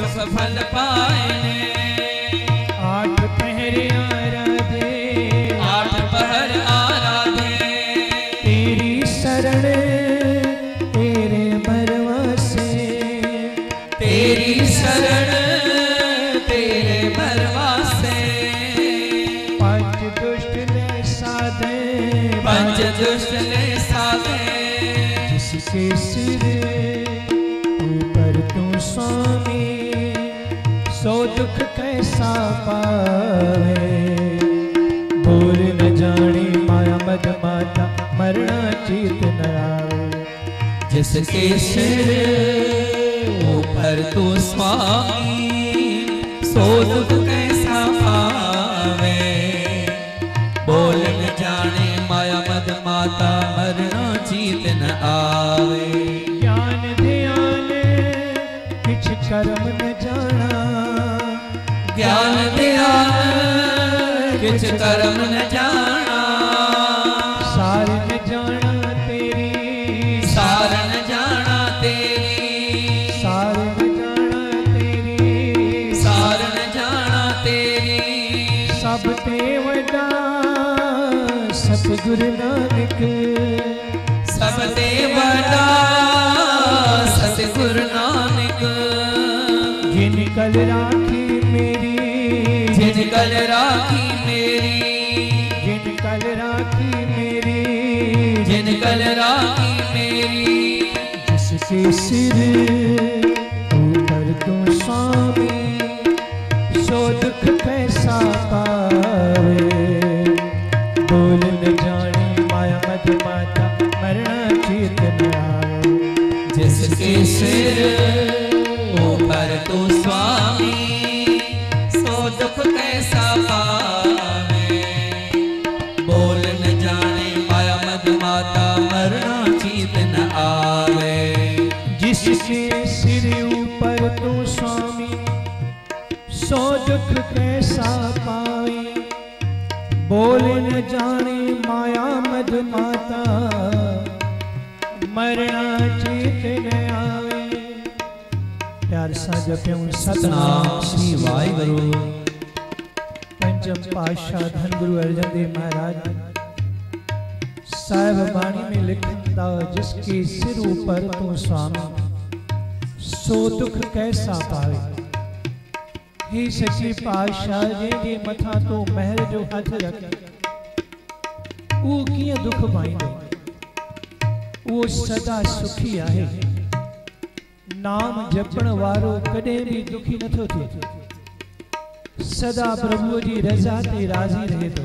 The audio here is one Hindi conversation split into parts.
सुख फल पाए। आठ पहर आराधे, आठ पहर आराधे, तेरी शरण तेरे भरवासे, तेरी शरण तेरे भरवासे। पंच दुष्ट ले साधे, पंच दुष्ट ले साधे, जिसके सिर ऊपर तू स्वामी, सो दुख कैसा पावे। बोल न जाने माया मद माता, मरना चीत न आवे। जिसके सिर ऊपर तू स्वामी, सो दुख कैसा पावे। बोल न जाने माया मद माता, मरना जीत न आवे। ज्ञान ध्यान किछ कर्म न जाना, ज्ञान ध्यान किछ कर्म न जाना। सार न जाना तेरी, सार न जाना तेरी, सार न जाना तेरी, सार न जाना तेरी। सब ते वडा सतगुरु नानक, सब ते वडा सतगुरु नानक। जिन कल राखी मेरी, जिन कल राखी मेरी, जिन कल राखी मेरी, जिन कल राखी मेरी। जिसके सिर ऊपर तू स्वामी, सो दुख कैसा पावे। बोल न जाने माया मद माता, मरना चीत न आवे। जिसके सिर ऊपर तू स्वामी, सो दुख कैसा पावे। बोल न जाने माया मद माता, मरना जीत न आवे। जिसके सिर ऊपर तू स्वामी, सो दुख कैसा पाए। बोल न जाने माया मद माता, मरना चेत न आवे। प्यार सा जप्यूं सतनाम श्री वाहिगुरु। पंचम पातशाह धन गुरु अर्जन देव महाराज साहिब बाणी में लिखता, जिसके सिर ऊपर तू स्वामी, सो दुख कैसा पावे। हे सच्चे पातशाह जे मथा तो महर जो हथ रखे, वो किए दुख पाईंदो। वो सदा सुखी आहे। नाम जपण वारो कदे भी दुखी नथो थिए। सदा प्रभु जी रजा ते राजी रहे तो।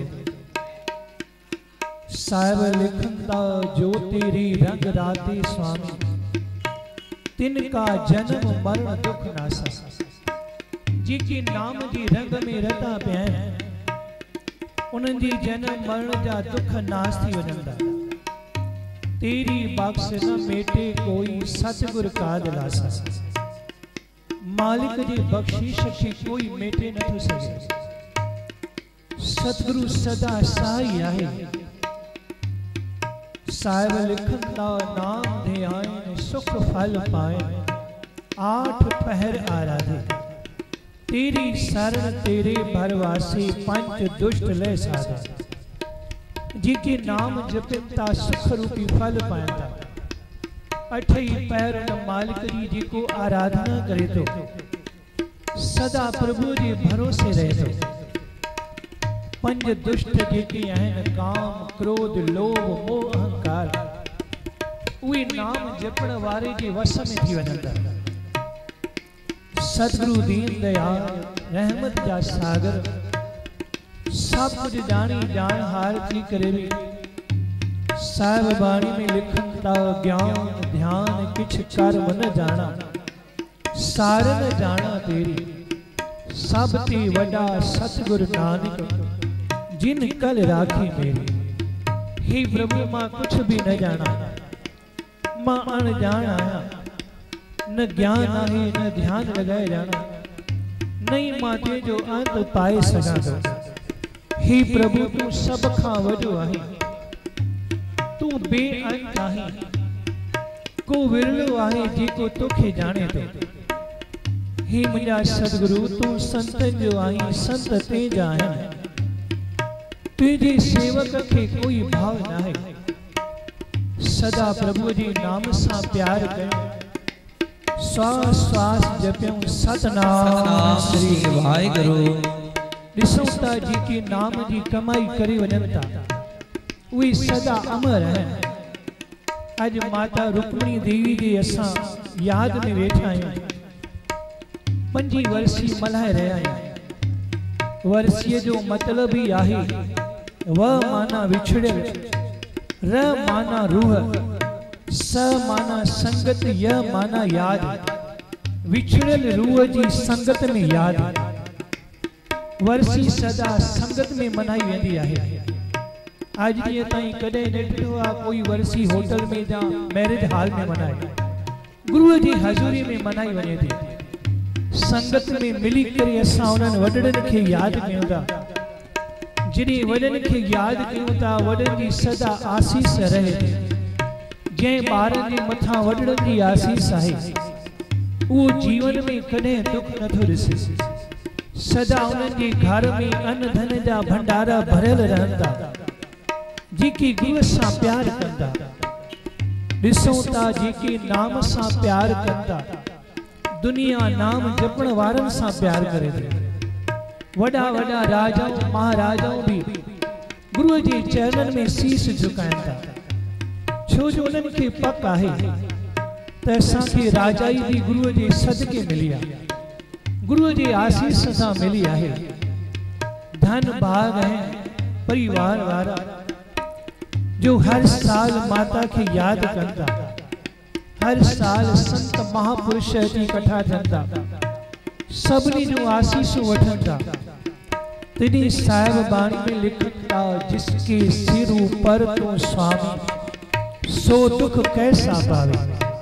साहिब लिखंदा, जो तेरी रंग राते स्वामी, तिनका जन्म मरण दुख नासा। जिनके नाम जी रंग में रता पिया, उन्हनि जी जन्म मरण जा दुख नास थी वञंदा। तेरी बख्श न मेटे कोई, सतगुर का दिलासा। मालिक जी बख्शीश खे कोई मेटे न थो सके। सतगुरु सदा साई आहे। साहिब लिखंदा, नाम ध्यान सुख फल पाए। आठ पहर आराधे, तेरी शरण तेरे भरवासे। पंच दुष्ट ले साधे, जिनके नाम जपता सुख रूपी फल पाता। अठई पैर मालिक जी जिको आराधना करे तो, सदा प्रभु जी भरोसे रहे तो। पंज दुष्ट जेके आहिनि, काम क्रोध लोभ मोह अहंकार, उहे नाम जपण वारे जे वस में थी वञंदा। सतगुरु दीन दयाल रहमत जा सागर, सब कुछ जानी जान हार थी करे भी। साहिब बाणी में लिखंदा, ज्ञान ध्यान किछ कर्म न जाना। सार न जाना तेरी, सब ते वडा सतगुरु नानक। जिन कल राखी मेरी, हे प्रभु मां कुछ भी न जाना। मां अनजान आया, न ज्ञान आहे न ध्यान लगाए जाना। नहीं माते जो अंत पाए सगा दो। हे प्रभु तू सब खां वॾो आहे। तू बेअंत आहे। को विरलो आहे जेको तोखे जाने तो। हे मुझा सदगुरु तू संत जो आई संत ते जान तुझे सेवक के कोई भाव ना है सदा प्रभु जी नाम सा प्यार कर श्वास श्वास जप्यूं सतनाम श्री वाहिगुरु दिसौता जी के नाम जी कमाई करी वजनता वे सदा अमर है आज माता रुक्मिणी देवी जी असा याद में वेठा आहियूं 5 वर्षी मल्हाए रहिया आहियूं वर्षीअ जो मतलब ही आहे व माना विछड़ियल र माना रूह स माना संगत य माना याद विछड़ियल रूह जी संगत में याद वर्षी सदा संगत में मनाई वेंदी आहे आज ॾींहं ताईं कॾहिं न ॾिठो आहे कोई वर्षी होटल में या मैरिज हॉल में मनाए गुरुअ जी हज़ूरी में मनाई वञे थी संगत में मिली करे असां उन्हनि वॾड़नि खे यादि कयूं था जॾहिं वॾनि खे यादि कयूं था वॾनि जी सदा आसीस रहे थी जंहिं ॿारनि जे मथां वॾड़नि जी आसीस आहे उहो जीवन में कॾहिं दुख नथो ॾिसे सदा उन्हनि जे घर में अन्न धन जा भंडारा भरियल रहंदा जेके गुरू सां प्यार कंदा ॾिसूं था जेके नाम सां प्यार कंदा दुनिया नाम जपण वारन सां प्यार करे थी वड़ा वड़ा राजाओं महाराजाओं भी गुरु जे चरणन में शीश झुकाइन था छो जो उन्हनि खे पक आहे त असांखे राजाई भी गुरु जे सदके मिली आहे गुरु जे आसीस सां मिली आहे धन भाग है परिवार वारा जो हर साल माता के याद करता हर साल संत महापुरुष इकट्ठा थंदा सबनी जो आशीष वठंदा तिनी साहिब बाणी में लिखता जिसके सिर ऊपर तो स्वामी सो दुख कैसा पावे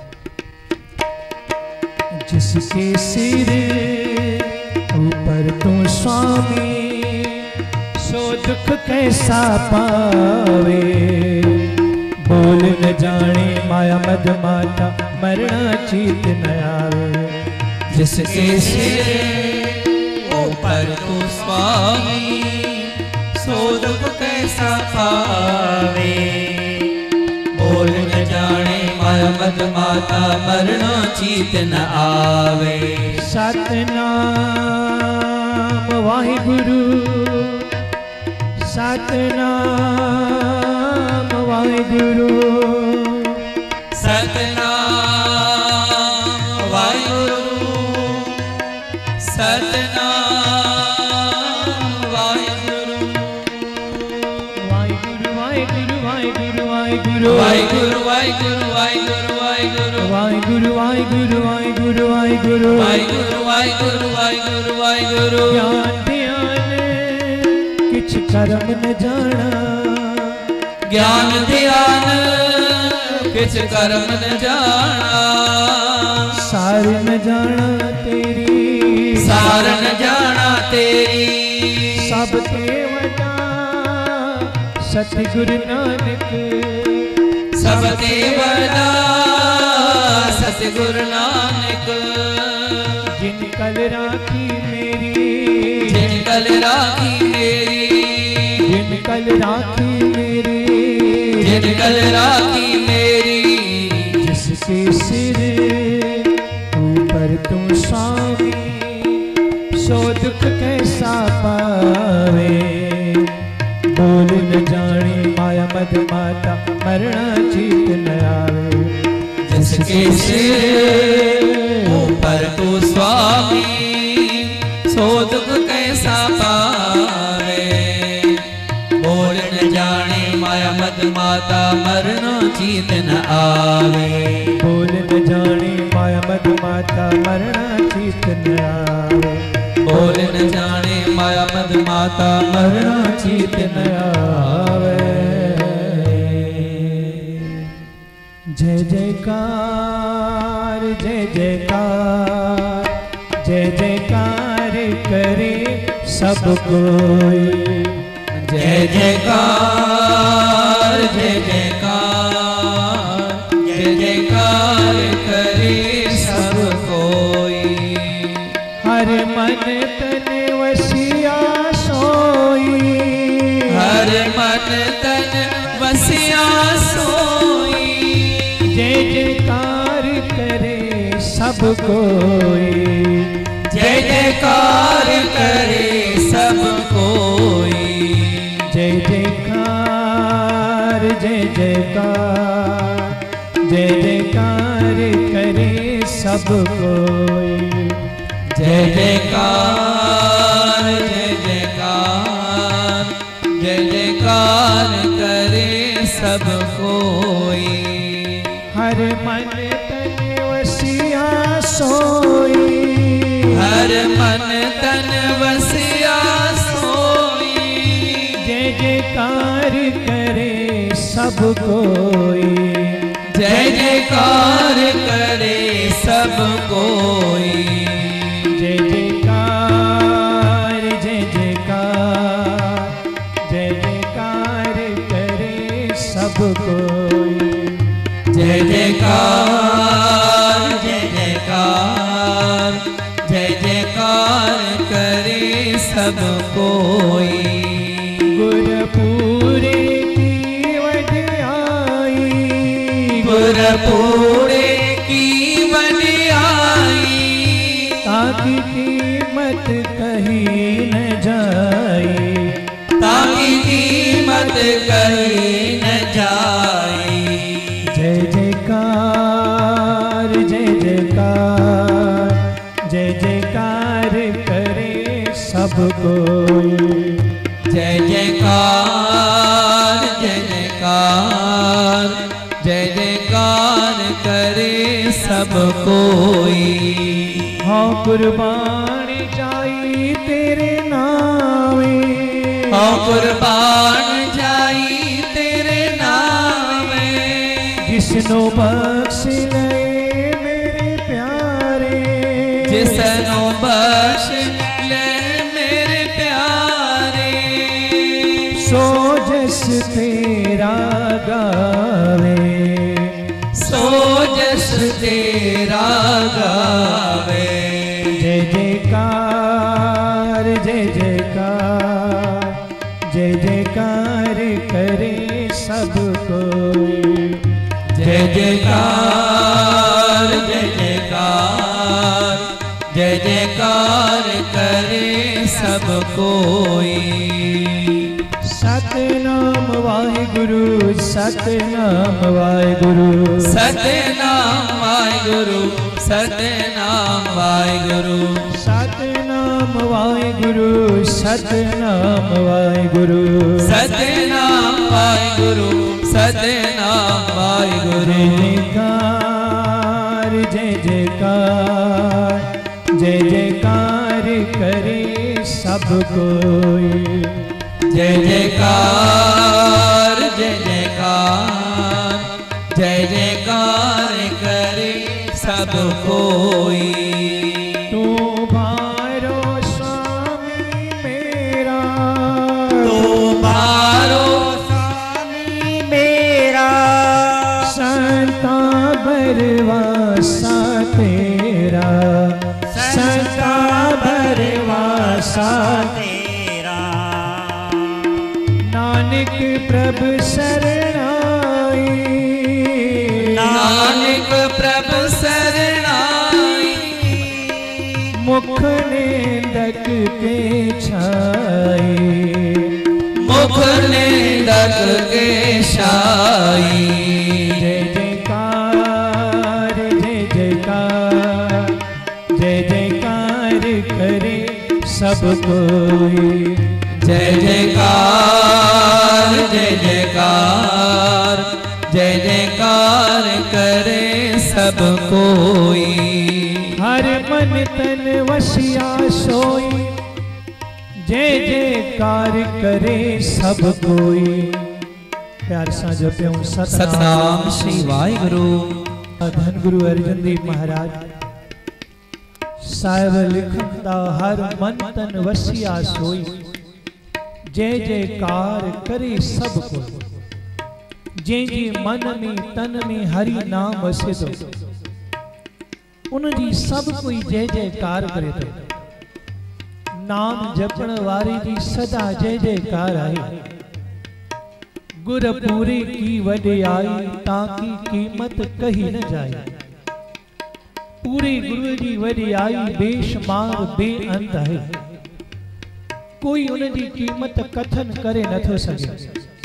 जिसके सिर ऊपर तो स्वामी सो दुख कैसा पावे बोल न जाने माया मद माता मरना चीत न आवे जिसके सिर ऊपर तो स्वामी सो दुख कैसा पावे बोल न जाने माया मद माता मरना चीत न आवे सतनाम वाहिगुरु सतनाम वाहिगुरु सतनाम वाहिगुरु सतनाम वाहिगुरु वाहिगुरु वाहिगुरु वाहिगुरु वाहिगुरु वाहिगुरु वाहिगुरु वाहिगुरु वाहिगुरु वाहिगुरु वाहिगुरु वाहिगुरु वाहिगुरु वाहिगुरु वाहिगुरु वाहिगुरु वाहिगुरु ज्ञान ध्यान किछ कर्म न जाना ज्ञान ध्यान किछ कर्म न जाना सार न जाना तेरी सार न जाना तेरी सब ते वटा सतगुरु नानक सब ते वटा सतगुरु नानक जिन कल राखी मेरी जिन कल राखी मेरी जिन कल राखी मेरी जिन कल राखी मेरी जिसके सिर ऊपर तू स्वामी सो दुख कैसा पावे बोल न जाने माया मद माता मरना चीत न आवे जिसके सिर ऊपर तू स्वामी सो दुख कैसा पावे बोल न जाने माया मद माता मरना चीत न आवे बोल न जाने माया मद माता मरना चीत न आवे बोल न जाने माया मद माता मरना चीत न आवे जय जयकार जय जयकार जय जयकार करे सब कोई जय जयकार जय जयकार जय जयकार करे सब कोई हर मन तन वसिया सोई, हर मन तन वसिया सोई। जय जयकार करे सब कोई, जय जयकार करे सब कोई। जय जयकार जय जयकार, जय जयकार करे सब कोई। जय जयकार जय जयकार, जय जयकार करे सब कोई। हर मन तन वसिया सोई, हर मन तन वसिया सोई। जय जयकार करे सब कोई, जय जयकार करे सब कोई। जय जयकार जय जयकार, जय जयकार करे सब कोई। जय जयकार जय जयकार, जय जयकार करे सब कोई। गुरपुरे की वडियाई, गुरपुरे की वडियाई। ताकि कीमत कहीं न जाए, ताकि कीमत कहीं न जाए। जय जयकार जय जयकार, जय जयकार करे सब कोई। जय जयकार जय जयकार, जय जयकार करे सब कोई। हाँ कुर्बान जाई तेरे नामे, हाँ कुर्बान जाई तेरे नामे। जिसनो बख्श ले मेरे प्यारे, जिसनो बख्श ले मेरे प्यारे। सो जस तेरा गावे, सो जस तेरा गावे। जय जयकार जय जयकार, जय जयकार करे सब कोई। जय जयकार जय जयकार, जय जयकार करे सब कोई। सतनाम वाहिगुरु, सतनाम वाहिगुरु, सतनाम वाहिगुरु, सतनाम वाहिगुरु। सतनाम वाहिगुरु, सतनाम वाहिगुरु, सतनाम वाहिगुरु, सतनाम वाहिगुरु। जय जयकार जय जयकार करे सब कोई। जय जयकार जय जयकार, जय जयकार करे सब कोई। तू भारो स्वामी मेरा, तो मारो स्वामी मेरा। संता बरवासा तेरा, संता बरवासा तेरा। नानक प्रभु शरणाई, नानक प्रभु शरणाई। मुख निंदक के छाई, मुख निंदक के छाई। जय जयकार जय जयकार, जय जयकार करे सब कोई। जय जयकार जय जयकार, जय जयकार करे सब कोई। हर मन तन वसिया सोई, जय जयकार करे सब कोई। प्यार सा जप्यूं सतनाम श्री वाहिगुरु। धन गुरु अर्जन देव महाराज साहिब लिखंदा हर मन तन वसिया सोई, जय जयकार करे सब को। जे जे मन में तन में हरि नाम वसे तो उन जी सब कोई जय जयकार करे तो। नाम जपण वारी जी सदा जय जयकार आहे। गुर पूरी की वडियाई ताकी कीमत कही न जाए। पूरे गुरु जी वडियाई बेशुमार बेअंत है। कोई उन जी कीमत कथन करे नथो सके।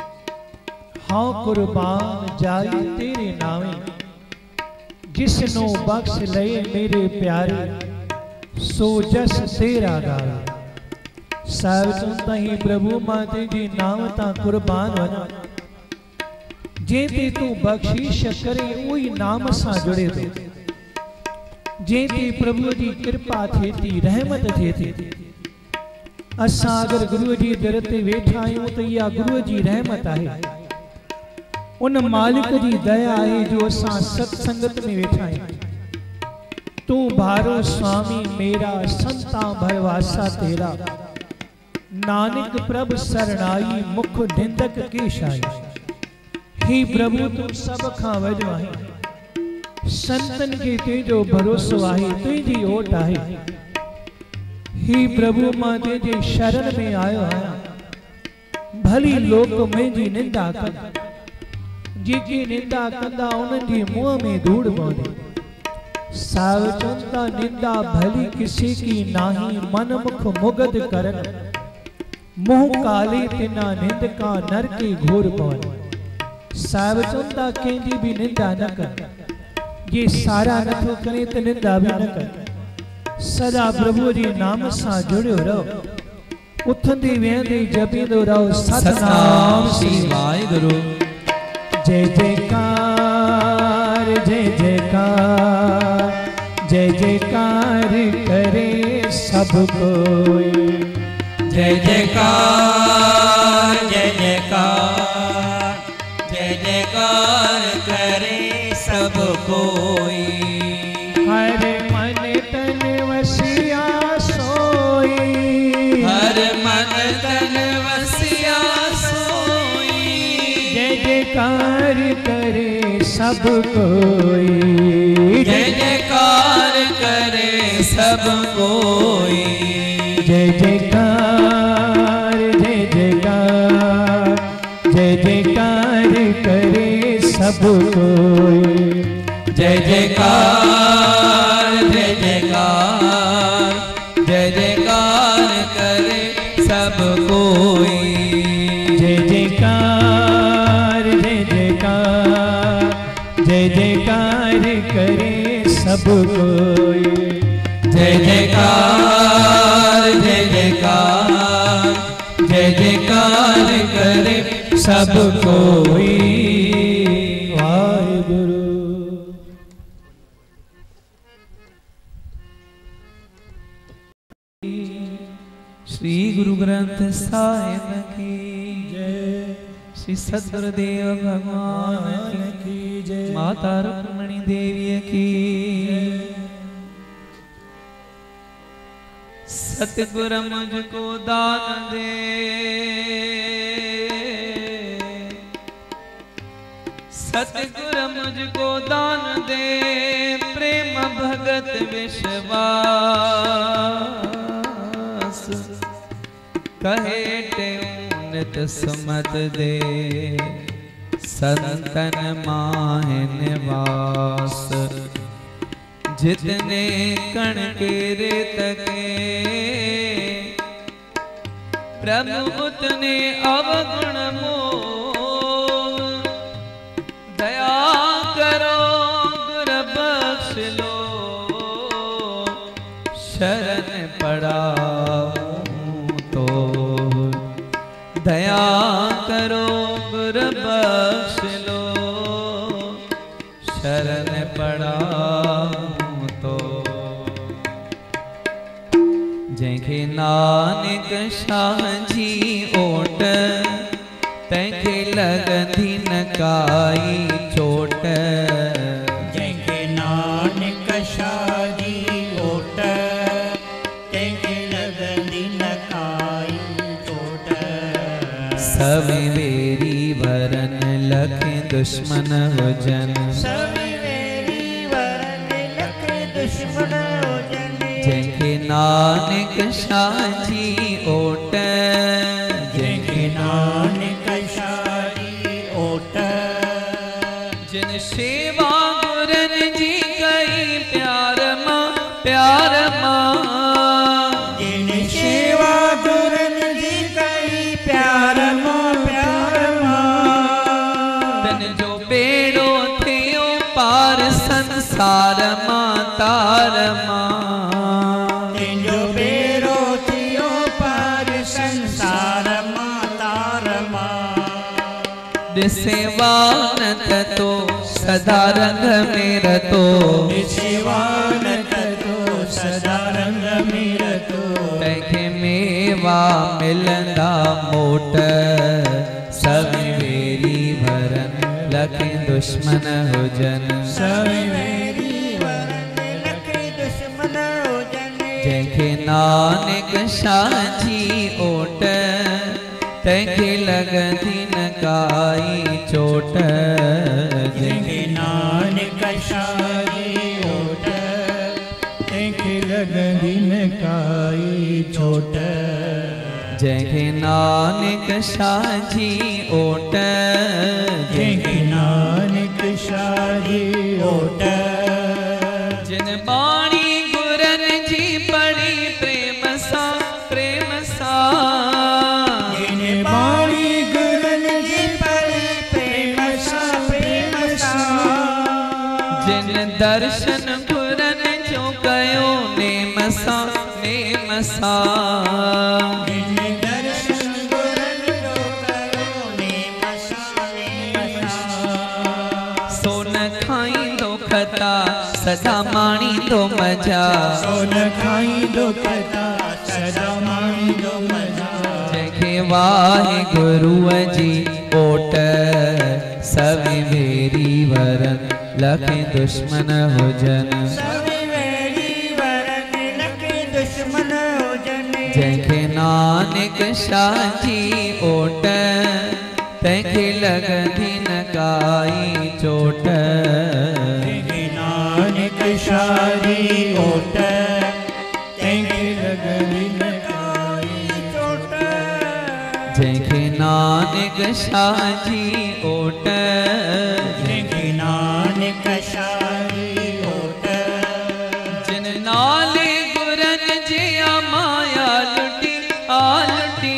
हाँ कुर्बान जाई तेरे नावे जिसनो बख्श लए मेरे प्यारे सो जस तेरा गावे। साहिब चंदा ही प्रभु माते जी नाम ता कुर्बान वना जेते तू बख्शीश करे उही नाम सा जुड़े तो जेते प्रभु जी कृपा थेती रहमत थेती। असां अगर गुरु जी दर ते वेठा आहियूं त इहा गुरु जी रहमत आहे। उन मालिक जी दया आहे जो असां सत्संगत में वेठा आहियूं। तू भारो स्वामी मेरा संता भरवासा तेरा नानक प्रभ सरणाई मुख निंदक के शाई। ही प्रभु तू सब खां वॾो आहे। संतन के तेजो भरोसो आहे तुझी ओट आहे। ही प्रभु मां तेजे शरण में आयो आहियां। भली लोक में जी निंदा कर जेकी निंदा कंदा उन्हनि जी मुंह में धूड़ पवंदी। साव चंदा निंदा भली किसी की नाही मन मुख मुगद करन मुंह काले तिना निंद का नर के घोर पवन। साव चंदा कंहिंजी भी निंदा न कर। ये सारा नथो करे त निंदा भी न कर। सदा प्रभु जी नाम सां जुड़ियो रहो। उथंदे वेहंदे जपींदो रहो सतनाम श्री वाहिगुरु। जय जयकार जय जयकार जय जयकार करे सब कोई। जय जयकार जय जयकार जय जयकार करे सब कोई। हर मन तन वसिया सोई। हर मन तन वसिया सोई। जय जयकार करे सब कोई। जय जयकार करे सब कोई। जय जयकार जय जयकार जय जयकार करे सब कोई। जय जयकार जय जयकार जय जयकार करे सब कोई। जय जयकार जय जयकार जय जयकार करे सब कोई। जय जयकार जय जयकार जय जयकार करे सब कोई। वाहिगुरु। श्री गुरु ग्रंथ साहिब की जय। श्री सद्गुरुदेव भगवान की जय। माता रुक्मिणी देवी की। सतगुर मुझको दान दे। सतगुर मुझको दान दे प्रेम भगत विश्वास। कहे नित सुमत दे संतन माहि निवास। जितने कण के रेत के प्रभु उतने अवगुण मोह। दया करो गुर बख्श लो शरण पड़ा तो। दया करो गुर बख्श लो शरण पड़ा तो। जंहिंखे नानक शाह जी ओट तंहिंखे लॻंदी न काई चोट। जंहिंखे नानक शाह जी ओट तंहिंखे लॻंदी न काई चोट। सभी वेरी वरन लख दुश्मन हुजन। सभी वेरी वरन लख दुश्मन हुजन। जंहिंखे नानक साझी ओट, जैके नानक साझी ओट। जिन सेवा गुरन जी कई प्यार मां, प्यार मां। जिन सेवा गुरन जी कई प्यार मां, प्यार मां। तन जो बेड़ो थियो पार संसार मां, तार मां। तिन जो बेड़ो थियो पार संसार मां, तार मां। दिसेवानत तो सदा रंग में रतो, दिसेवानत तो सदा रंग में रतो। तैखे मेवा मिलंदा मोट, सभी वेरी भरन लखे दुश्मन हुजन। सभी वेरी भरन लखे दुश्मन हुजन। जैखे नानक साझी ओट, तैखे लगंदी न काई चोट। जैखे नानक साझी ओट, तैखे लगंदी न काई चोट। जैखे नानक साझी ओट, जैखे नानक साझी ओट। जिन बाणी गुरन जी पढ़ी प्रेम सा, प्रेम सा। जिन बाणी गुरन जी पढ़ी प्रेम सा, प्रेम सा। जिन दर्शन गुरन जो कयो नेम सा, नेम सा। जिन दर्शन गुरन जो कयो नेम सा, नेम सा। सोन खाईंदो खता सदा माणींदो मजा, सोन खाईंदो खता सदा माणींदो मजा। जैखे वाहे गुरुअ जी ओट, सभी वेरी वरन लखे दुश्मन हुजन। सभी वेरी वरन लखे दुश्मन हुजन। जैखे नानक साझी ओट, तैखे लगंदी न काई चोट। जैखे नानक साझी ओट, तैखे लगंदी न काई चोट। जैखे नानक साझी ओट, जैखे नानक साझी ओट। जिन नाले गुरन जी माया लुटी, आ लुटी।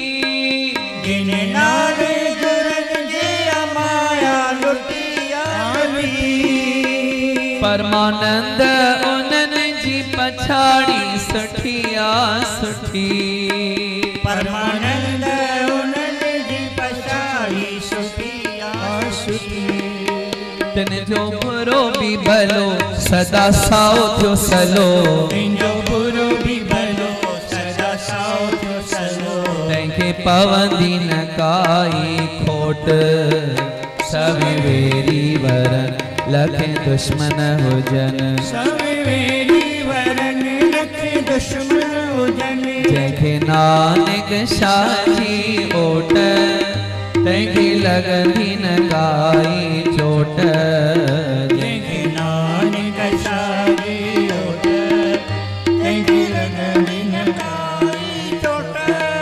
जिन नाले गुरन जी माया लुटी, आ लुटी। परमानंद उनन जी पछाड़ी सुठी, आ सुठी। परमानंद उनन जी पछाड़ी सुठी, आ सुठी। तिन जो बुरो भी भलो सदा साओ थियो सलो, तिन जो बुरो भी भलो सदा साओ थियो सलो। तैखे पवंदी न काई खोट, सभी वेरी वरन लखे दुश्मन हुजन। सभी वेरी वरन लखे दुश्मन हुजन। जैखे नानक साझी ओट, तैखे लगंदी न काई चोट। जैखे नानक साझी ओट, तैखे लगंदी न काई चोट।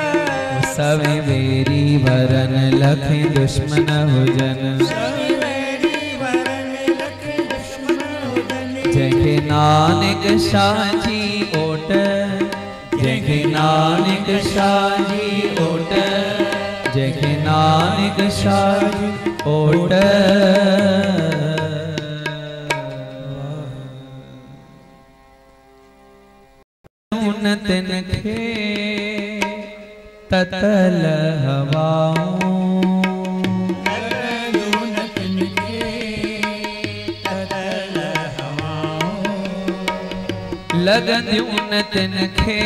सभी वेरी वरन लखे दुश्मन हुजन। सभी वेरी वरन लखे दुश्मन हुजन। जैखे नानक साझी ओट, जैखे नानक साझी ओट, जैखे नानक साझी ओट। न तिनखे ततल हवाऊं, लगंदियूं न तिनखे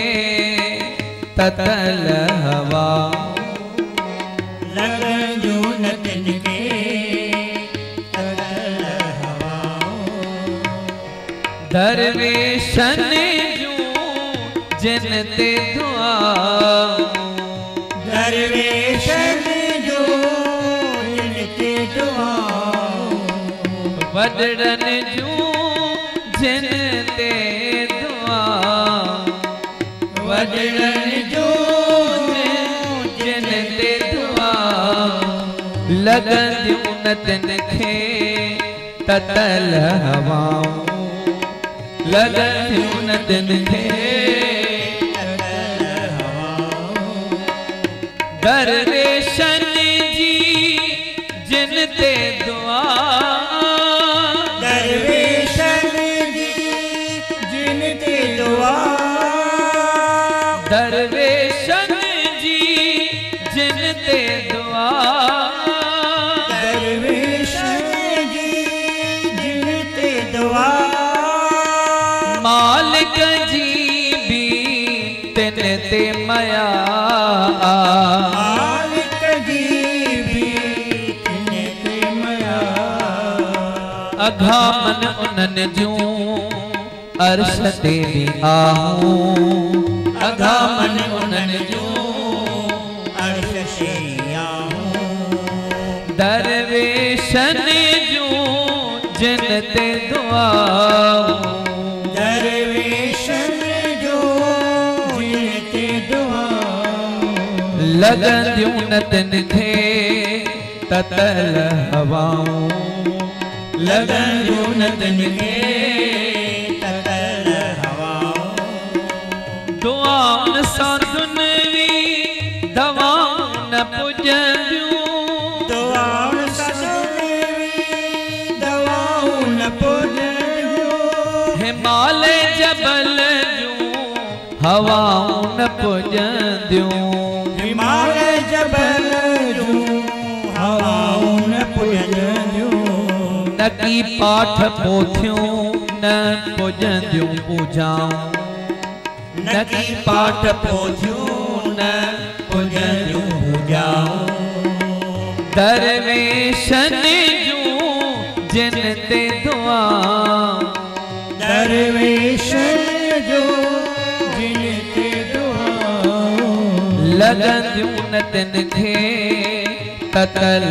ततल हवाऊं। लगंदियूं न तिनखे ततल हवाऊं। दरवेशन जूं जिन ते दुआऊं, दरवेशन जूं जिन ते दुआऊं। वडड़न जूं जिन ते दुआऊं। वडड़न जो जिन ते दुआ लगंदियूं न तिन खे ततल हवाऊं लगंदियूं न तिन खे ततल हवाऊं दरवेशन जी जिन ते दुआ दरवेशन जी जिन ते दुआ दरवेशन जी जिन ते दुआ दरवेशन जी जिन ते दुआ मालिक जी भी तिन ते मया मालिक जी भी तिन ते मया अघा मन उनन जूं अर्श ते भी आहूं अघा मन उनन जूं अर्श से आहूं दरवेशन जूं जिन ते दुआ दरवेशन जो जिन ते दुआ लगंदियूं न तिन खे ततल हवाऊं लगंदियूं न तिन खे ततल हवाऊं दुआउन सां दुनवी दवाऊं न पुॼंदियूं दुआउन सां दुनवी दवाऊं न पुॼंदियूं हिमालय जबल जूं हवाऊं न पुॼंदियूं हिमालय जबल जूं हवाऊं न पुॼंदियूं नकी पाठ पोथियूं न पुॼंदियूं पूजाऊं नकी पाठ पोथियूं न पुॼंदियूं पूजाऊं दरवेशन जूं जिन ते दुआ दरवेशन जो जिन ते दुआ लगंदियूं न तिन खे ततल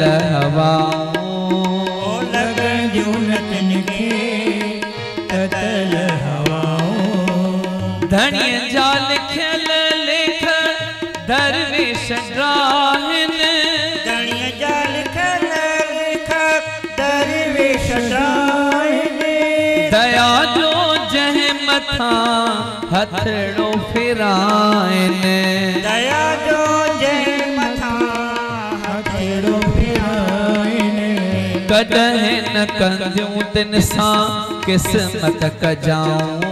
हवाऊं लगंदियूं न तिन खे ततल हवाऊं धणीअ जा लिखियल लेख दरवेश राहिनि धणीअ जा लिखियल लेख दरवेश राहिनि दया जो जंहिं मथां हथड़ो फिराइनि दया जो जंहिं मथां हथड़ो फिराइनि कॾहिं न कंदियूं तिन सां क़िस्मत कजाऊं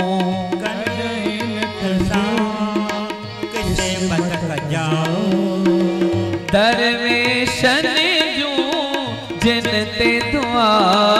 दरवेशन जूं जिन ते दुआ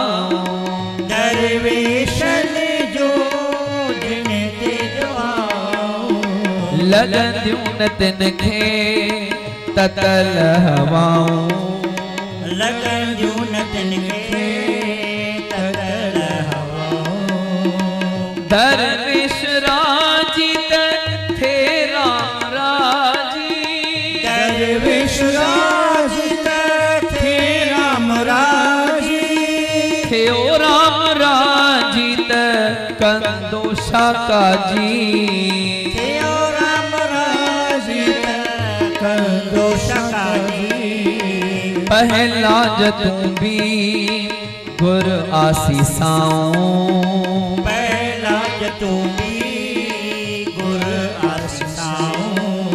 दरवेशन जो जिन ते दुआ लगंदियूं न तिन खे ततल हवाऊं लगंदियूं न तिन खे ततल हवाऊं दरवेश राजी त थे राम राजी दरवेश राजी थे राम राजी थियो राम राजी त कंदो शाकाजी थियो राम राजी कंदो शाकाजी पहला जतूं भी गुर आसीसाऊं पहला जतूं भी गुर आसीसाऊं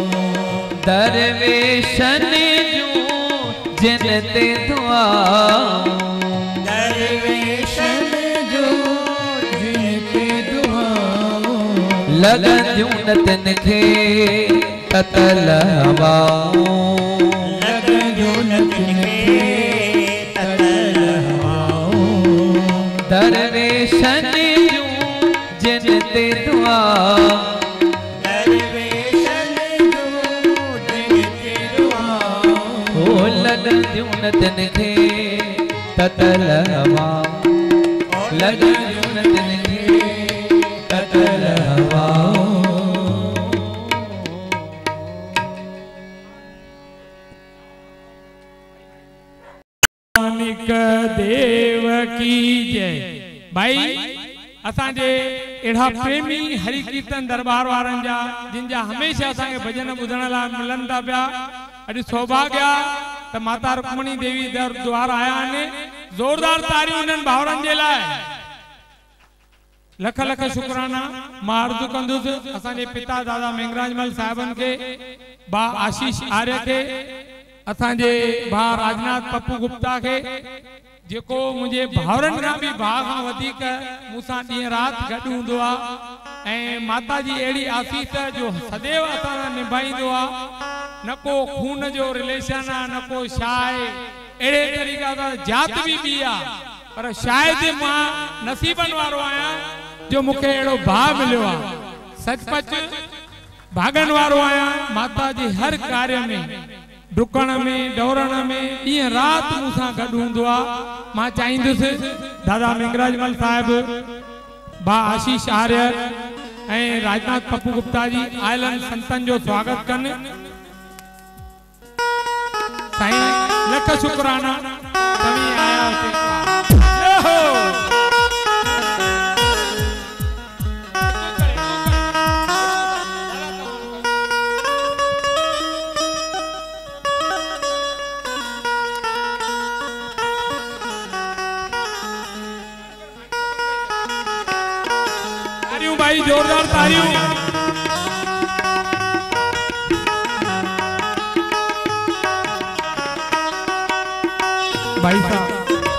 दरवेशन जूं जिन ते दुआ दरवेशन जो जिन ते दुआ लगंदियूं न तिन खे ततल हवाऊं लगंदियूं न तिन खे ततल हवाऊं दरवेशन जूं जिन ते दुआ दरवेशन जो जिन ते दुआ ओ लगंदियूं न तिन खे ततल हवाऊं लगंदियूं न तिन खे ततल हवाऊं देव की जय भाई असांजे एड़ा प्रेमी हरि कीर्तन दरबार वारन जा जिन जा हमेशा असा के भजन बुधण ला मिलन था पिया। अॼु सौभाग्य त माता रुक्मणी देवी द्वार आया ने जोरदार तारियूं उन्हनि भावरनि जे लाइ। लख लख शुक्राना मां अर्ज़ु कंदुसि असांजे पिता दादा मेंगराजमल साहिबन के, बा आशीष आर्य के, असांजे भा राजनाथ पप्पू गुप्ता के, जेको मुझे भावरन का भी भाग खां वधीक मूंसां ॾींहुं राति गॾु हूंदो आहे ऐं माता जी अहिड़ी आसीस जो सदैव असां निभाईंदो आहे। न को खून जो रिलेशन आहे, न को शाय अहिड़े तरीक़े सां जात भी ॿी आहे, पर शायदि मां नसीबन वारो आहियां जो मूंखे अहिड़ो भाउ मिलियो आहे। सचपच भागन वारो आहियां। माता जी हर कार्य में, डुकण में, दौड़ण में ॾींहुं राति मूंसां गॾु हूंदो आहे। मां चाहींदुसि दादा मेंगराजमल साहिब, बा आशीष आर्य ऐं राजनाथ पप्पू गुप्ता जी आयलन संतन जो स्वागत कनि। साईं लख शुक्राना तव्हीं आया हो। तारियों भाई, जोरदार तारियों। भाई साहब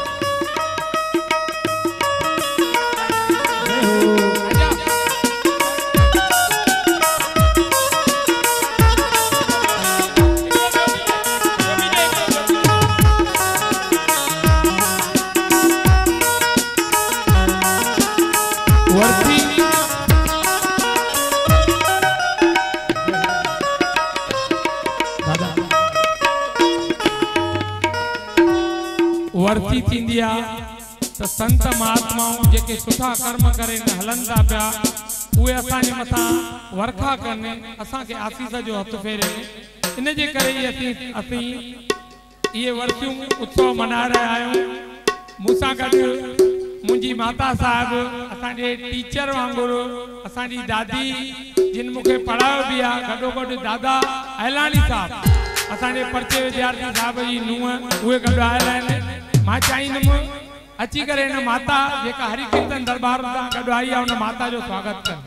वर्ती थींदी आहे त संत महात्माऊं जेके सुठा कर्म करे हलन था पिया उहे असांजे मथां वर्खा कनि, असांखे आसीस जो हथ फेरे। इन जे करे असीं इहे वर्तियूं उत्सव मनाए रहिया आहियूं। मूंसां गॾु मुंहिंजी माता साहिब, असांजे टीचर वांगुरु असांजी दादी जिन मूंखे पढ़ायो बि आहे, गॾोगॾु दादा ऐलानी साहिब असांजे पर्चे विद्यार्थी साहिब जी नुंहुं, उहे गॾु आयल आहिनि। मां चाहींदुमि अची करे हिन माता जेका हरि कीर्तन दरबार सां गॾु आई आहे उन माता जो स्वागत कर।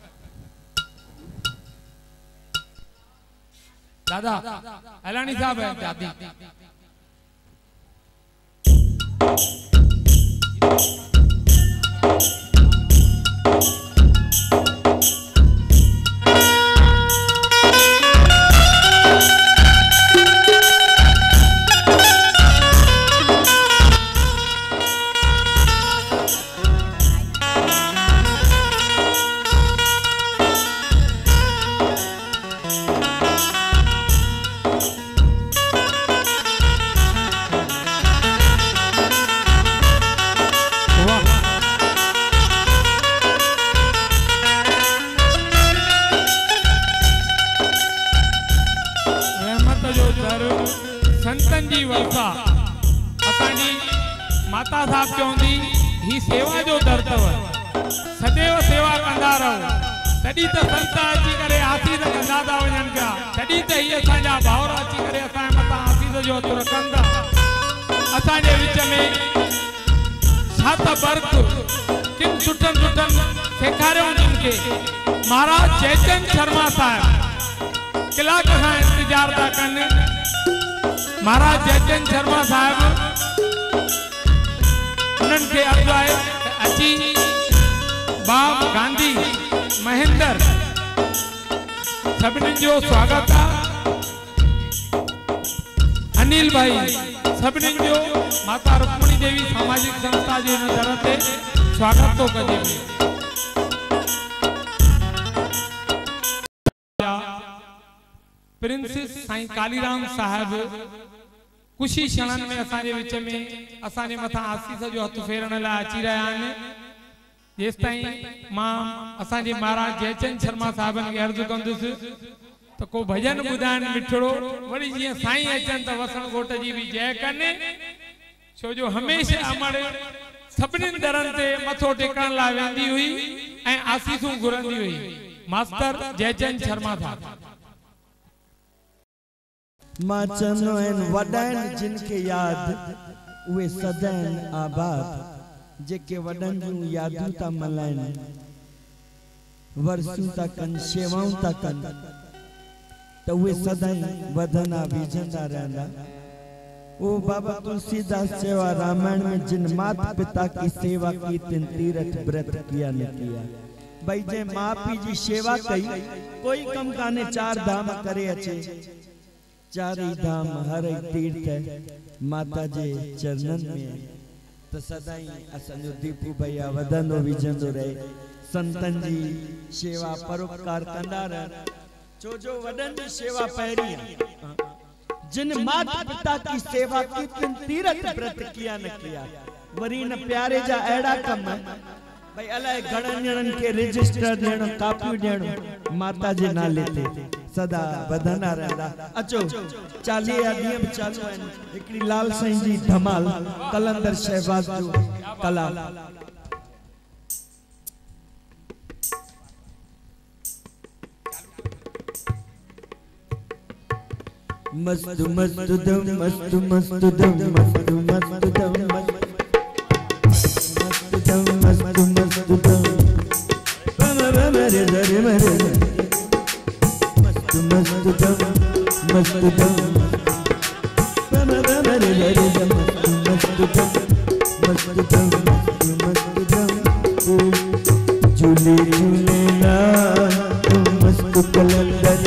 दादा ऐलानी साहब है दादी। संतन जी वर्षा असांजी माता साहब चवंदी ही सेवा जो दर अथव, सदैव सेवा कंदा रहो, तॾहिं त संत अची करे आसीस कंदा था वञनि पिया, तॾहिं त ही असांजा भाउर अची करे असांजे मथां आसीस जो हथ रखनि था। असांजे विच में छा त बर्फ किन सुठनि सुठनि सेखारियूं जिन खे महाराज जयचंद शर्मा साहिब कलाक खां इंतजार था कनि। महाराज जयचंद शर्मा साहब उन्हनि खे अर्ज़ु आहे अची बाप गांधी महेंद्र सभिनी जो स्वागत आहे। अनिल भाई सभिनी जो माता रुक्मणी देवी सामाजिक संस्था जे दर ते स्वागत तो कजे। प्रिंसिस साईं कालीराम साहब कुशी क्षणन में असांजे विच में असांजे मथां आसीस जो हथ फेरण लाइ अची रहिया आहिनि। जेसिताईं मां असांजे महाराज जयचंद शर्मा साहबनि खे अर्ज़ु कंदुसि त को भजन ॿुधाइनि मिठड़ो, वरी जीअं साईं अचनि त वसण घोट जी बि जय कनि, छो जो हमेशह अमर सभिनी दरनि ते मथो टेकण लाइ वेंदी हुई ऐं आसीसूं घुरंदी हुई। मास्टर जयचंद शर्मा था। मां चवंदो आहिनि वॾा आहिनि जिन खे यादि उहे सदा आहिनि आबाद। जेके वॾनि जूं यादूं था मल्हाइनि, वर्सूं था कनि, शेवाऊं था कनि, त उहे सदाई वधंदा विझंदा रहंदा। ओ बाबा तुलसीदास सेवा रामायण में जिन माता पिता की सेवा की तिन तीरथ व्रत किया न किया। भाई जे माँ पी जी सेवा कई कोई कम काने, चार धाम करे अचे, चार धाम हर तीर्थ माता जे चरणन में। तो सदाई असंजो दीपू भैया वधंदो विझंदो रहे, संतन जी सेवा परोपकार कंदा रह। जो जो वडन जी सेवा पहरी है, जिन माता पिता की सेवा की तिन तीरथ व्रत किया न किया। वरी न प्यारे जा अड़ा कम भाई अलाए घणन ॼणन के रजिस्टर ॾियणो, कापियूं ॾियणो, माता जे नाले ते सदा वधंदा रहंदा। अचो 40 ॾींहं बि चालू आहिनि। हिकिड़ी लाल साईं जी धमाल कलंदर शहबाज जो कला। मस्त मस्त दम मस्त मस्त दम मस्त मस्त दम मस्त दम मस्त मस्त दम मरे दरे मरे मस्त मस्त दम मस्त दम मरे दरे दम मस्त दम मस्त दम मस्त दम झूले झूले ना मस्त कलंदर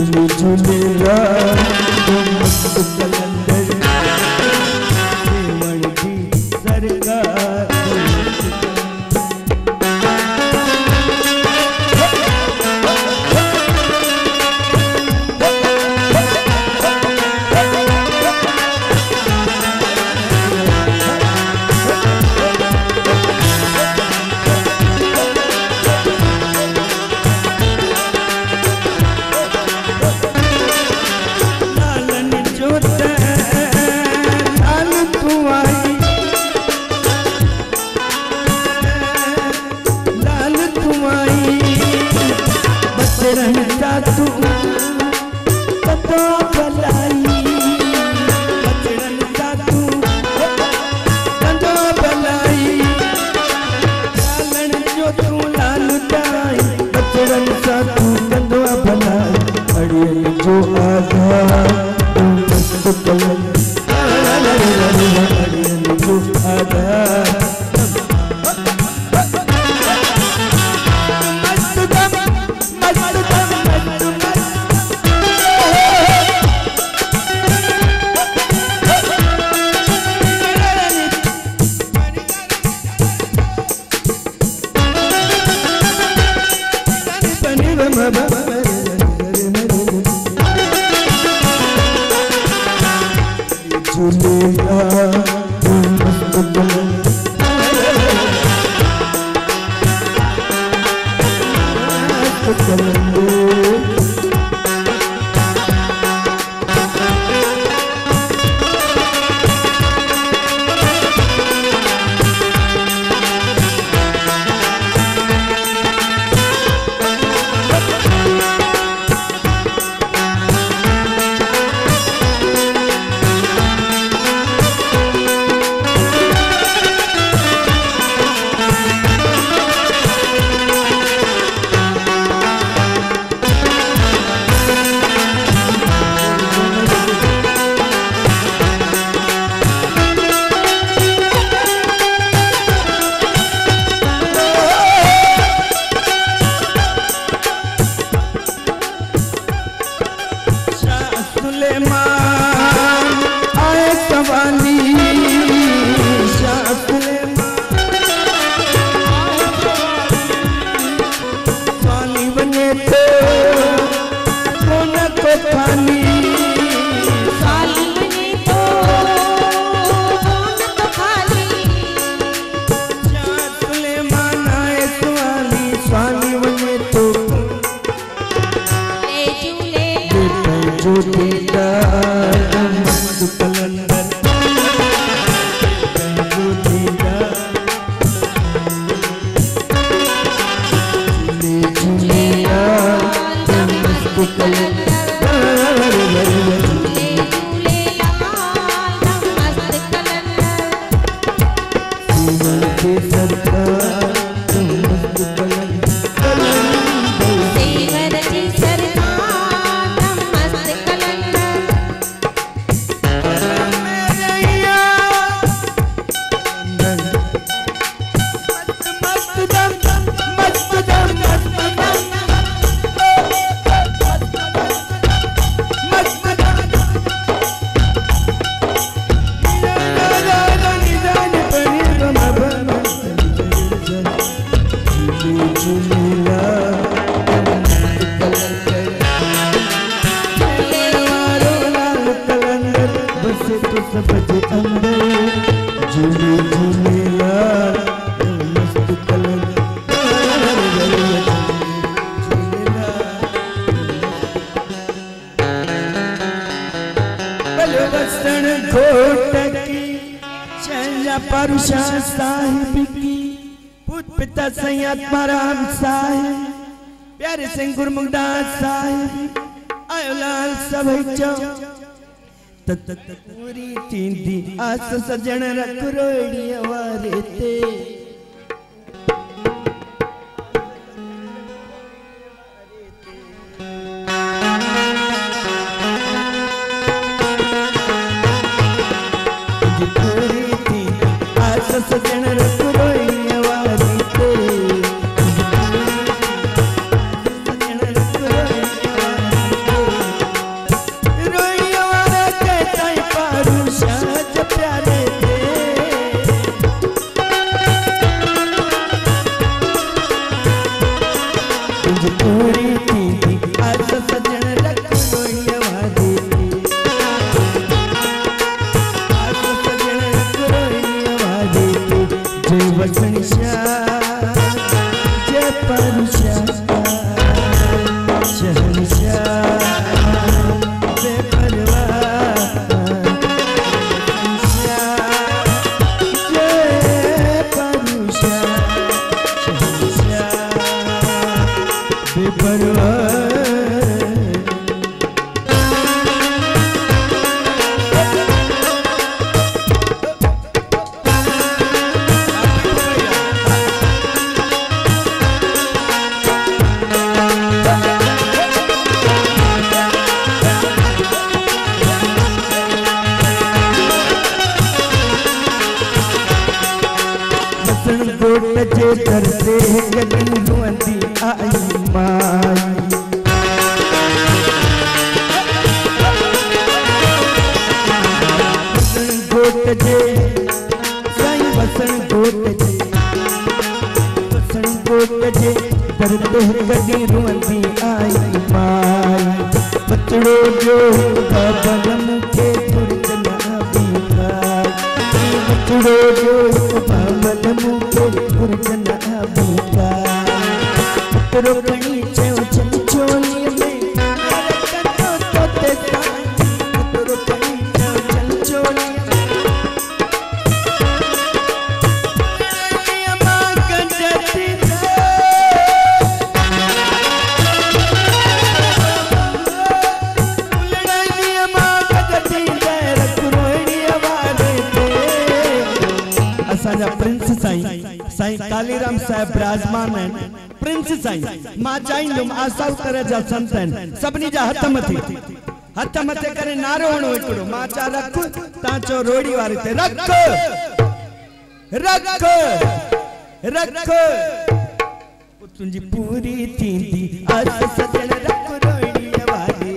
झूले झूलेला मस्त कलंदर सेवण जी सरकार रहता तू कतो भलाई बचड़ता तू कतो भलाई लालन जो तू लालुटाई बचड़ता तू कतो भलाई अड़ियल जो आधार तू मस्त कलम अड़ियल जो आधार प्यारे सिंह गुरमुखदास साहिब आयो लाल सभई चो पूरी थींदी आस सजण रख रोड़ी वारे ते वसन शाह जय परशाह शहंशाह बेपरवाह जय परशाह शहंशाह बेपरवाह। जे करते गगन रुअंदी आई माई वसन गोट जे साईं वसन गोट जे करते गगन रुअंदी आई माई बचड़ो जो बाबन के गुरजन अभी बचड़ो जो बाबन मुके गुरजन अभिका पुत्रो कणी चयो चल चोली में कतो तो ते पुत्रो कणी चयो चल चोली मां कंजती उलड़ी मां कंजती रखरोड़ी आवाज़ ते असाजा प्रिंस साईं कालीराम साहब विराजमान हैं। प्रिंस साईं मां चाहींदुम आसाऊ तरह जा संत हैं सभनी जा हथ मथे करे नारो हणो हिकिड़ो मां चा रख ता चो रोड़ी वारे ते रख रख रख तुंजी पूरी थींदी आस सजन रख रोड़ी वारे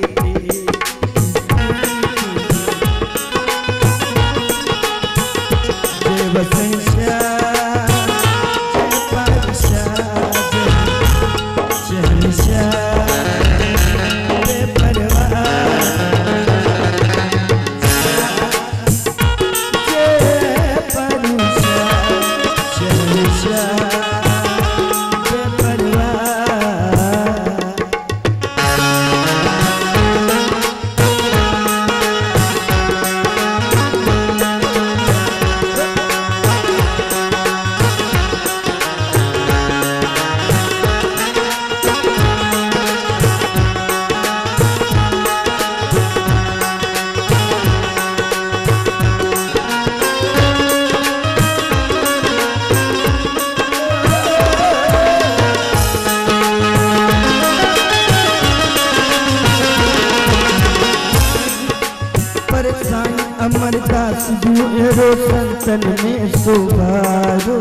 ते वसन अमरदास जुएरो संतन में सुभारो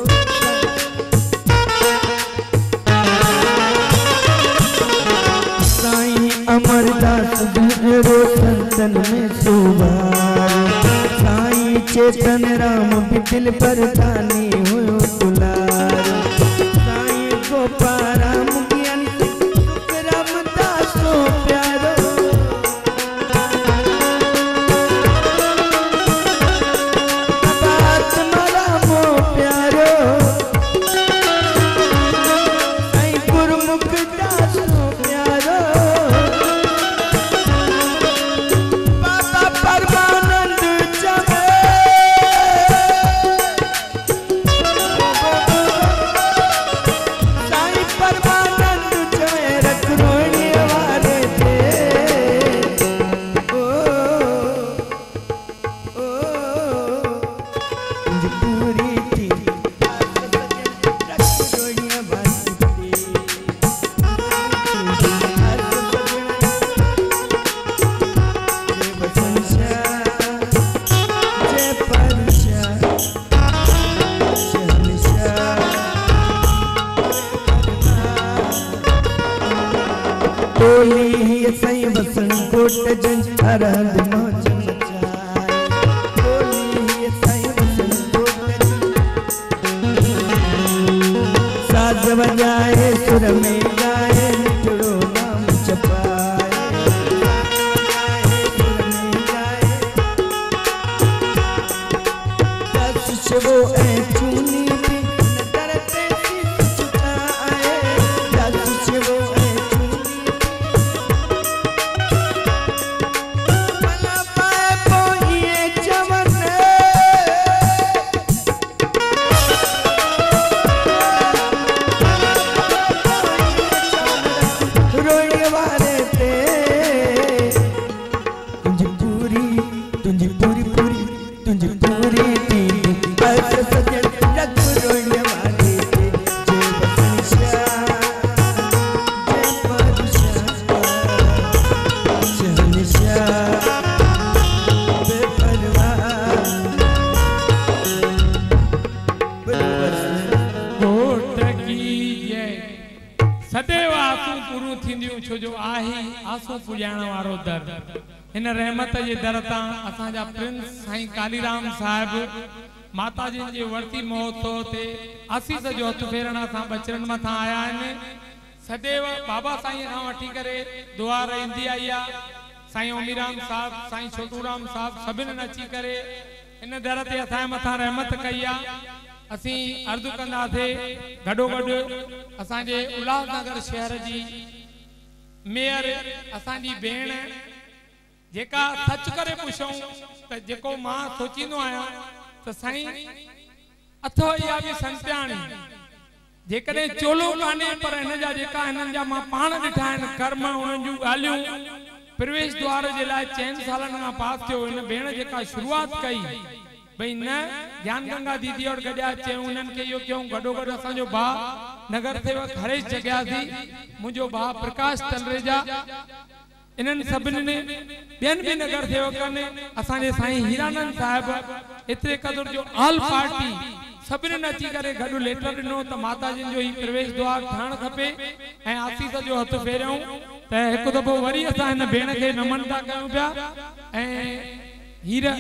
साईं अमरदास जुएरो संतन में सुभारो साईं चेतन राम भी दिल पर ठानी हुयो दुलारो साईं गोपाराम ज्ञान रामदास प्यारो अरहद मौज मचाए बोली साईं वसन साज बजाए सुर में गाए निकड़ो नाम जपाए सुर में गाए दस शिवो ऐ चूनी भी पूरियूं थींदियूं छो जो आहे आसो पुॼाइण वारो दर। इन रहमत जे दर तां असांजा प्रिंस साईं कालीराम साहिब माता जी जे वर्ती महोत्सव ते आसीस जो हथ फेरण सां बचरन मथां आया आहिनि। सदैव बाबा साईं खां वठी करे दुआ रहंदी आई आहे। साईं ओमीराम साहब, साईं छोटूराम साहब सभिनी अची करे इन दर ते असांजे मथां रहमत कई आहे। असीं अर्ज़ु कंदासीं गॾोगॾु असांजे उल्हासनगर शहर जी मेयर असांजी भेण जेका सच करे पुछूं त जेको मां सोचींदो आहियां त साईं अथव इहा बि संत्याणी जेकॾहिं चोलो कान्हे पर हिन जा जेका हिननि जा मां पाण ॾिठा आहिनि कर्म उन्हनि जूं ॻाल्हियूं प्रवेश द्वार जे लाइ 4 सालनि खां पास थियो। हिन भेण जेका शुरूआत कई भई न ज्ञान गंगा दीदी और गॾिया चयूं उन्हनि खे इहो कयूं गॾोगॾु असांजो भाउ नगर सेवक हरेश जगियासी, मुंहिंजो भाउ प्रकाश तलरेजा, इन्हनि सभिनी ॿियनि बि नगर सेवकनि असांजे साईं हीरानंद साहिब एतिरे क़दुर जो ऑल पार्टी सभिनी अची करे गॾु लेटर ॾिनो त माता जिन जो ही प्रवेश द्वार ठहणु खपे ऐं आसीस जो हथ फेरियूं त हिकु दफ़ो वरी असां हिन भेण खे नमन था कयूं पिया। ऐं हीरा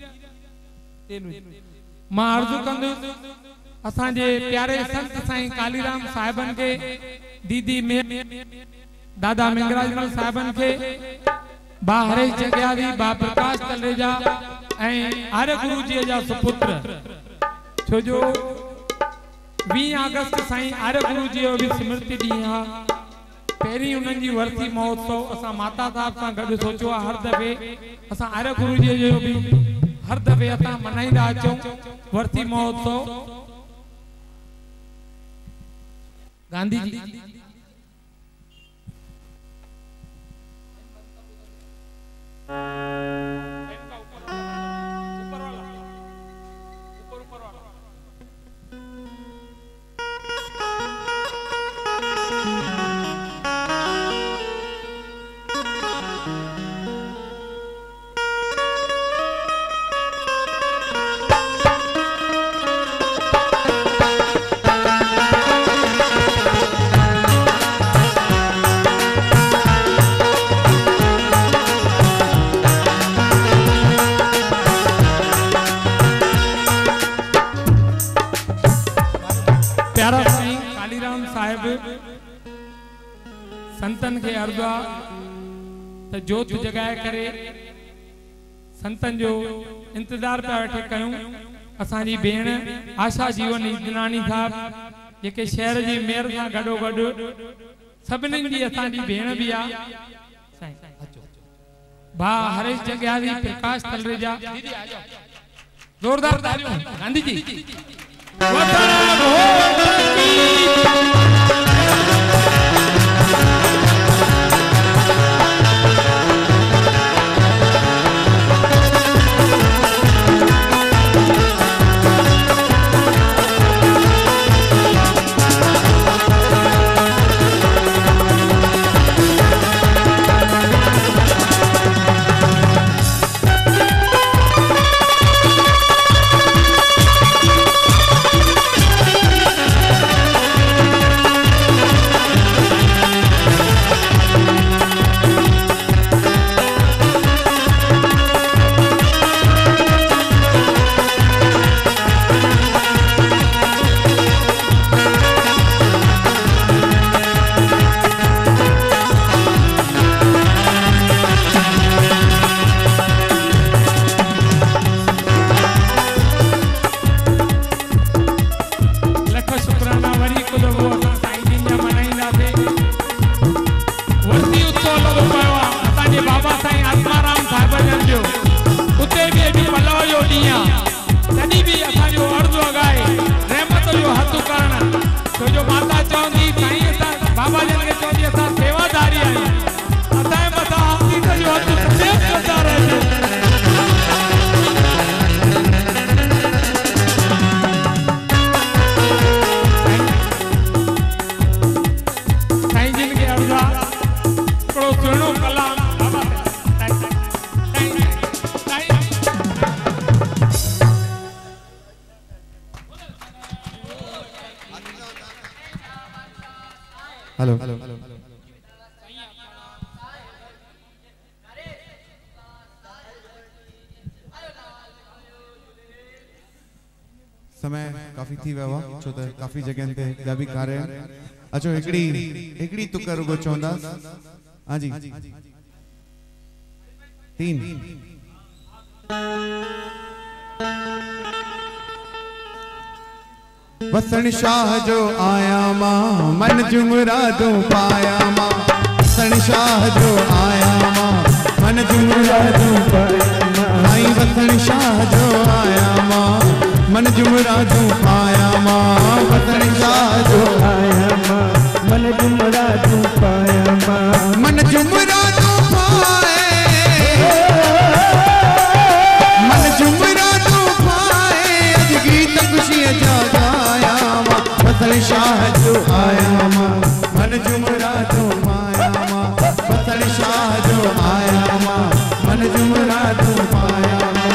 मां अर्ज़ु कंदुसि असांजे प्यारे संत साईं कालीराम साहिबन के दीदी में दादा मिंगराजमल साहिबन के बा हरेश जगियासी, बा प्रकाश तलरेजा ऐं आर्य गुरु जी जा सुपुत्र छो जो 20 अगस्त साईं आर्य गुरु जी जो भी स्मृति ॾींहुं आहे। पहिरीं उन्हनि जी वर्सी महोत्सव असां माता साहिब सां गॾु सोचियो आहे हर दफ़े असां आर्य गुरु जी जो भी हर दफ़े असां मनाईंदा अचूं वर्सी महोत्सव। गांधी जी संतन के अर्ज़ा त जोत जगाए करे संतन जो इंतजार पे वेठे कयूं। असांजी भेण आशा जीवन इजनानी साहब जेके शहर जी मेयर सां गॾोगॾु सभिनी जी असांजी भेण बि आहे। भाउ हरेश जगियासी, प्रकाश तलरेजा, जोरदार तालियूं गांधी जी। हेलो समय काफ़ी थी वियो आहे छो त काफ़ी जगहनि ते ॿिया बि कार्य आहिनि। अचो हिकिड़ी तुक रुगो चवंदासीं। हाँ जी 3 वसण शाह जो आया मां मन जुमरादों पाया मां। वसण शाह जो आया मां मन जुमरादों पाया मां। आई वसण शाह जो आया मां मन जुमरादों पाया मां। वसण शाह जो आया मां मन जुमरादों पाया मां। मन जुमरादों पाए मन जुमरादों पाए अज गीत खुशी जा गाया मां। वसण शाह जो आया मां मन जुमरादों पाया मां। वसण शाह जो आया मां मन जुमरादों पाया मां।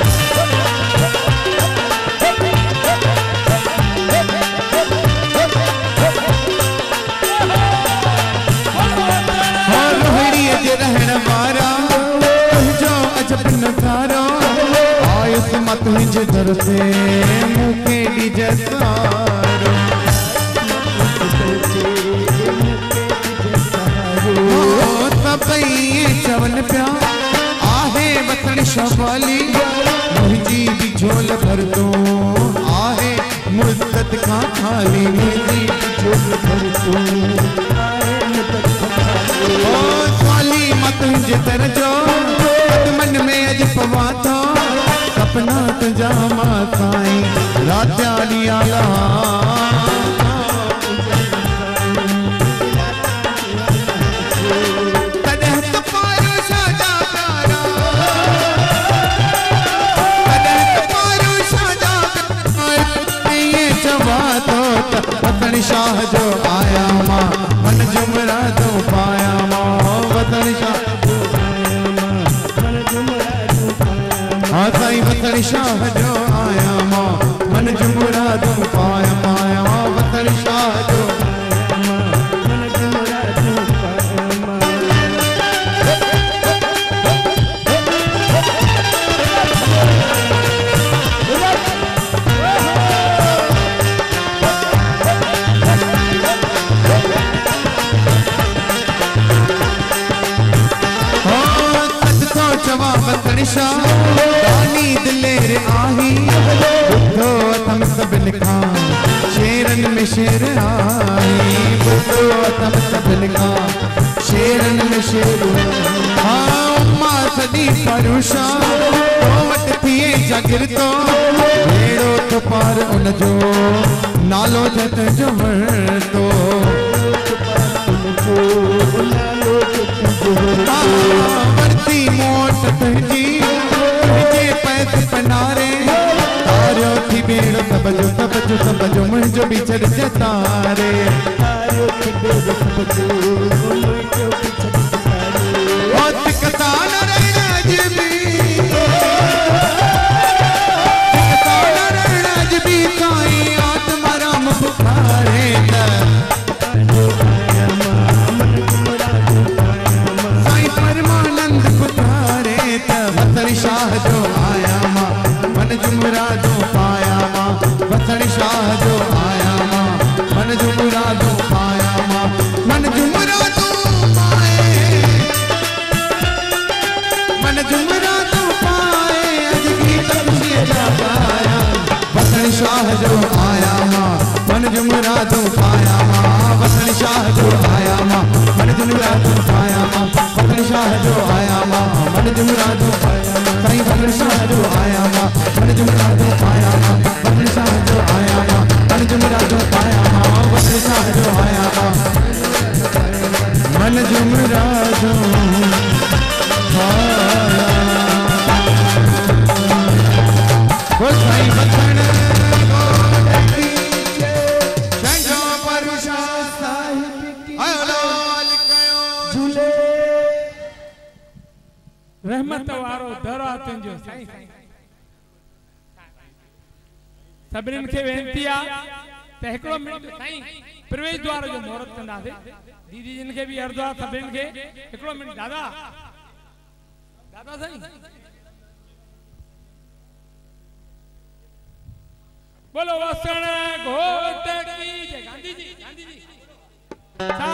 रहण वारा तुझो अजब नजारा आयुस मत हिज दर से मुखे डिजसारो। तबई चवन प्या आहे वतन शवाली मुझी भी झोल भर दो आहे मुद्दत का खाली मुझी झोल भर दो आहे मुद्दत मत हिंज तर जो मन में अज पवा था सपना तुझा मां साईं रात आली आला। कदह तो पारो शादा प्यारा कदह तो पारो शादा ये जवा तो वतन शाह जो आया मां मन जुमरादों पाया मां। वतन शाह जो आया मां मन जुमरादों पाया मां। हाँ साईं वतन शाह जो आया मां मन जुमरादों पाया माया मां। वतन शाह जो आया मां मन जुमरादों पाया मां। वतन शाह दानी दिलेर आही बुद्धो तम सब लिखा शेरन में शेर आई। बुद्धो तम सब लिखा शेरन में शेर। हाँ मां सदी परुषा वट थिए जागिर तो भेड़ो तो पार उन जो नालो जत जो तो वर्ती मोट तुझी तुझे पैसे पनारे तारो थी बेड़ो सब जो मुझो बिछड़ जतारे। तारो थी बेड़ो सब जो मुझो बिछड़ जतारे। बहुत कतान रहना जबी कतान रहना जबी साईं आत्मा राम पुकारे शाह जो आया मां मन जुमरादों पाया मां। वतन शाह जो आया मां मन जुमरादों पाया मां। मन जुमरादों पाए मन जुमरादों पाए अज गीत खुशी जा गाया। वतन शाह जो आया मां मन जुमरादों पाया मां। वतन शाह जो आया मां मन जुमरादों पाया मां। वतन शाह जो आया मां मन जुमरादों पाया मां। साईं वतन शाह जो आया मां मन जुमरादों पाया मां। वतन शाह जो आया मां मन जुमरादों पाया मां। वतन शाह जो आया मां मन जुमरादों पाया। वो साईं वतन रहमत वारो दर आहे तुंहिंजो साईं। सभिनीनि खे वेनती आहे त हिकिड़ो मिंट साईं प्रवेश द्वार जो मुहूर्त कंदासीं। दीदी जिन खे बि अर्ज़ु आहे सभिनीनि खे हिकिड़ो मिंट दादा दादा साईं बोलो वसण घोट की जय। गांधी जी